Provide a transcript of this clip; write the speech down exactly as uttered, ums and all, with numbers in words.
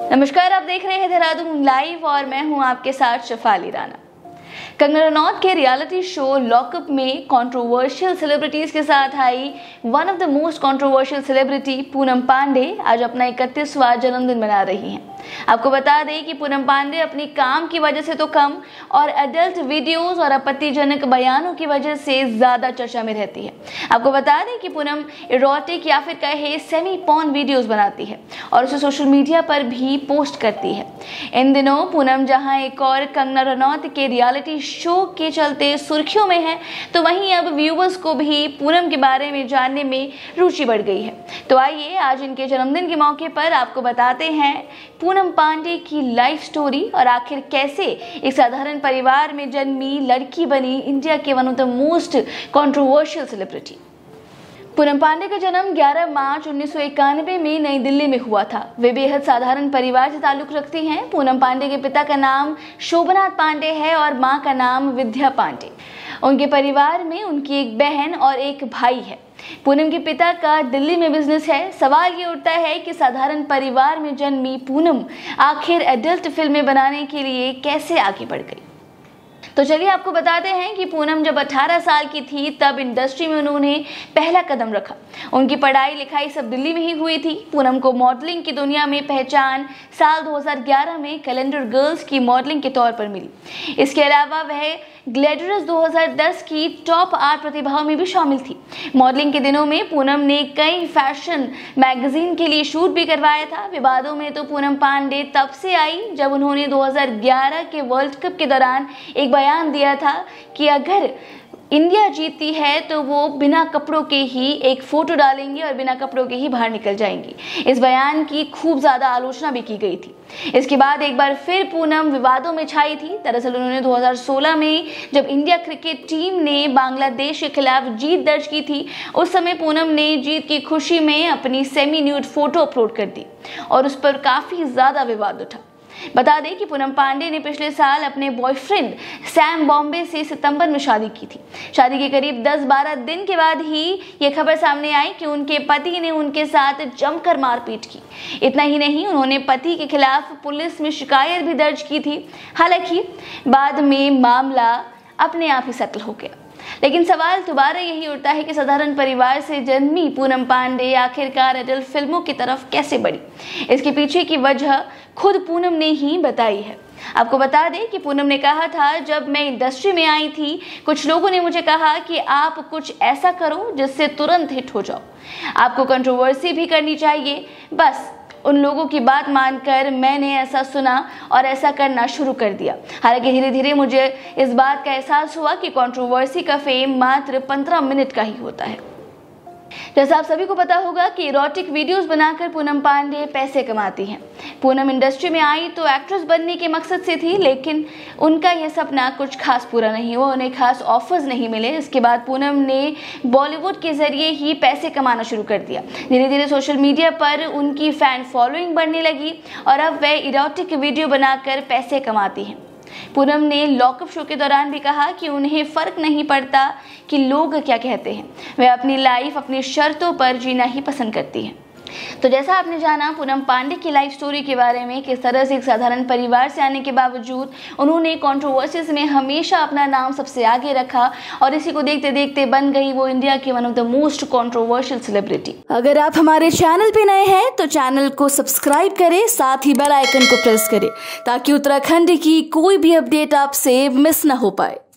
नमस्कार, आप देख रहे हैं देहरादून लाइव और मैं हूं आपके साथ शफाली राणा। कंगना रनौत के रियलिटी शो लॉकअप में कंट्रोवर्शियल सेलिब्रिटीज के साथ आई one of the most controversial celebrity Poonam Pandey आज अपना इकतीसवां जन्मदिन मना रही हैं। आपको बता दें कि पूनम पांडे अपनी काम की वजह से तो कम और एडल्ट वीडियोस और आपत्तिजनक बयानों की वजह से ज्यादा चर्चा में रहती है। आपको बता दें कि पूनम इरोटिक या फिर कहे सेमी पॉर्न वीडियोस बनाती है और उसे सोशल मीडिया पर भी पोस्ट करती है। इन दिनों पूनम जहां एक और कंगना रनौत के रियलिटी शो के चलते सुर्खियों में है, तो वहीं अब व्यूवर्स को भी पूनम के बारे में जानने में रुचि बढ़ गई है। तो आइए आज इनके जन्मदिन के मौके पर आपको बताते हैं पूनम पांडे की लाइफ स्टोरी और आखिर कैसे एक साधारण परिवार में जन्मी लड़की बनी इंडिया के one of the most controversial celebrity. Poonam Pandey का जन्म ग्यारह मार्च उन्नीस सौ इक्यानवे में नई दिल्ली में हुआ था। वे बेहद साधारण परिवार से ताल्लुक रखती हैं। पूनम पांडे के पिता का नाम शोभनाथ पांडे है और मां का नाम विद्या पांडे। उनके परिवार में उनकी एक बहन और एक भाई है। पूनम के पिता का दिल्ली में बिजनेस है। सवाल ये उठता है कि साधारण परिवार में जन्मी पूनम आखिर एडल्ट फिल्में बनाने के लिए कैसे आगे बढ़ गई। तो चलिए आपको बताते हैं कि पूनम जब अठारह साल की थी तब इंडस्ट्री में उन्होंने पहला कदम रखा। उनकी पढ़ाई लिखाई सब दिल्ली में ही हुई थी। पूनम को मॉडलिंग की दुनिया में पहचान साल दो हज़ार ग्यारह में कैलेंडर गर्ल्स की मॉडलिंग के तौर पर मिली। इसके अलावा वह ग्लैडरस दो हज़ार दस की टॉप आठ प्रतिभाओं में भी शामिल थी। मॉडलिंग के दिनों में पूनम ने कई फैशन मैगजीन के लिए शूट भी करवाया था। विवादों में तो पूनम पांडे तब से आई जब उन्होंने दो हज़ार ग्यारह के वर्ल्ड कप के दौरान एक बयान दिया था कि अगर इंडिया जीतती है तो वो बिना कपड़ों के ही एक फोटो डालेंगी और बिना कपड़ों के ही बाहर निकल जाएंगी। इस बयान की खूब ज्यादा आलोचना भी की गई थी। इसके बाद एक बार फिर पूनम विवादों में छाई थी। दरअसल उन्होंने दो हज़ार सोलह में जब इंडिया क्रिकेट टीम ने बांग्लादेश के खिलाफ जीत दर्ज की थी, उस समय पूनम ने जीत की खुशी में अपनी सेमी न्यूड फोटो अपलोड कर दी और उस पर काफी ज्यादा विवाद उठा। बता दें कि पूनम पांडे ने पिछले साल अपने बॉयफ्रेंड सैम बॉम्बे से सितंबर में शादी की थी। शादी के करीब दस बारह दिन के बाद ही ये खबर सामने आई कि उनके पति ने उनके साथ जमकर मारपीट की। इतना ही नहीं, उन्होंने पति के खिलाफ पुलिस में शिकायत भी दर्ज की थी। हालांकि बाद में मामला अपने आप ही सेटल हो गया। लेकिन सवाल दोबारा यही उठता है कि साधारण परिवार से जन्मी पूनम पांडे आखिरकार एडल्ट फिल्मों की तरफ कैसे बढ़ी। इसके पीछे की वजह खुद पूनम ने ही बताई है। आपको बता दें कि पूनम ने कहा था, जब मैं इंडस्ट्री में आई थी कुछ लोगों ने मुझे कहा कि आप कुछ ऐसा करो जिससे तुरंत हिट हो जाओ, आपको कंट्रोवर्सी भी करनी चाहिए। बस उन लोगों की बात मानकर मैंने ऐसा सुना और ऐसा करना शुरू कर दिया। हालांकि धीरे धीरे मुझे इस बात का एहसास हुआ कि कंट्रोवर्सी का फेम मात्र पंद्रह मिनट का ही होता है। जैसा आप सभी को पता होगा कि इरोटिक वीडियोस बनाकर पूनम पांडे पैसे कमाती हैं। पूनम इंडस्ट्री में आई तो एक्ट्रेस बनने के मकसद से थी, लेकिन उनका यह सपना कुछ खास पूरा नहीं हुआ। उन्हें खास ऑफर्स नहीं मिले। इसके बाद पूनम ने बॉलीवुड के जरिए ही पैसे कमाना शुरू कर दिया। धीरे धीरे सोशल मीडिया पर उनकी फैन फॉलोइंग बढ़ने लगी और अब वह इरोटिक वीडियो बनाकर पैसे कमाती हैं। पूनम ने लॉकअप शो के दौरान भी कहा कि उन्हें फर्क नहीं पड़ता कि लोग क्या कहते हैं, वह अपनी लाइफ अपनी शर्तों पर जीना ही पसंद करती है। तो जैसा आपने जाना पूनम पांडे की लाइफ स्टोरी के बारे में, किस तरह से एक साधारण परिवार से आने के बावजूद उन्होंने कंट्रोवर्सीज में हमेशा अपना नाम सबसे आगे रखा और इसी को देखते देखते बन गई वो इंडिया की one of the most controversial celebrity. अगर आप हमारे चैनल पे नए हैं तो चैनल को सब्सक्राइब करें, साथ ही बेल आइकन को प्रेस करें ताकि उत्तराखंड की कोई भी अपडेट आपसे मिस न हो पाए।